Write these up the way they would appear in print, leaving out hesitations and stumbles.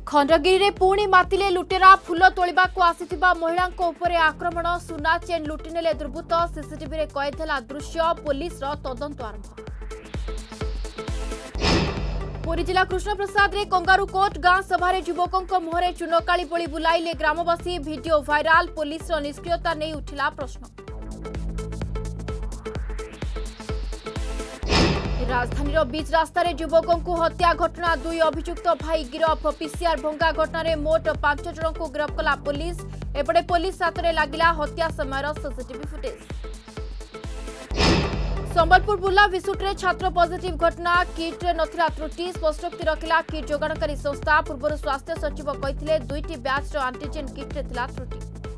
खंडगिरी रे पुणी मातिले लुटेरा फूल तोलिबा को आसीथिबा महिलांको उपरे आक्रमण सुना चेन लुटिनेले दुर्बृत्त सीसीटीवी रे कैद हैला दृश्य पुलिस रो तदंत आरंभ। पुरी जिला कृष्णप्रसाद रे कंगारू कोट गां सभा रे युवकों मुहरे चुनकाली बोली बुलाइले ग्रामवासी वीडियो वायरल पुलिस रो निष्क्रियता नै उठिला प्रश्न। राजधानी बीच रास्तार युवकों को हत्या घटना दुई अभियुक्त भाई गिरफ पीसीआर भंगा घटना रे मोट 5 जन को गिरफ कला पुलिस एपटे पुलिस हाथ में लगिला हत्या समय सीसीटीवी फुटेज। संबलपुर बुर्ला विसुट्रे छात्र पॉजिटिव घटना किट नथिला त्रुटि स्पष्टोक्ति रखिला किट जोगाणकारी संस्था पूर्व स्वास्थ्य सचिव कहिथिले दुईटी बैच एंटीजेन किट रे थिला त्रुटि।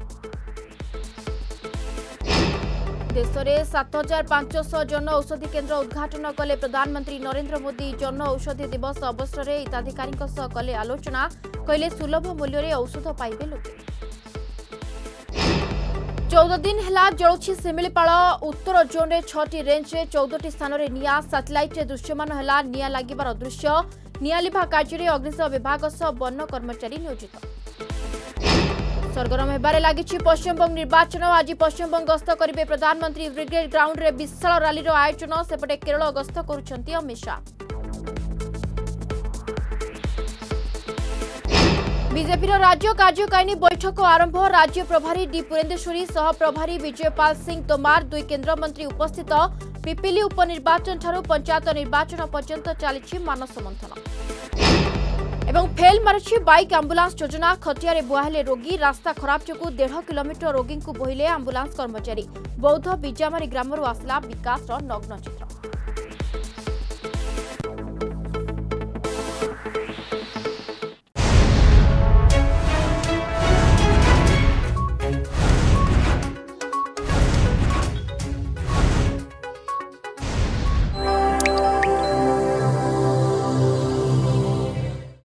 देश में 7500 जन औषधि केन्द्र उद्घाटन कले प्रधानमंत्री नरेंद्र मोदी। जन औषधि दिवस अवसर में हिताधिकारी कले आलोचना कहले सुलभ मूल्य औषध पाइबे लोके। 14 दिन है जलुछि शिमिलीपाल उत्तर जोन रे 6टी रेंज रे 14टी स्थान रे निया सैटेलाइट रे दृश्यमान है निया लागिबार दृश्य। निया लिभा कार्य अग्निशम विभाग सह वन कर्मचारी नियोजित। सरगरम हेबारे लागिछि पश्चिमबंग निर्वाचन। आज पश्चिमबंग गस्त करिवे प्रधानमंत्री ब्रिगेड ग्राउंड रे विशाल रैली आयोजन। सेपटे केरल गस्त करुछंती अमित शाह। बीजेपी राज्य कार्यकारिणी बैठक आरंभ। राज्य प्रभारी डी पुरेंदेश्वरी सह प्रभारी विजयपाल सिंह तोमार दुई केन्द्र मंत्री उपस्थित। पिपिली उपनिर्वाचन ठारू पंचायत निर्वाचन पर्यंत चली मानस मंथन एवं फेल मारिछि बाइक आंबुलांस योजना। खटिया रे बुआहेले रोगी रास्ता खराब जोगु 1.5 किलोमीटर रोगी को बोहिले आंबुलांस कर्मचारी। बौद्ध बिजामारी ग्रामरू आसला विकास नग्न चित्र।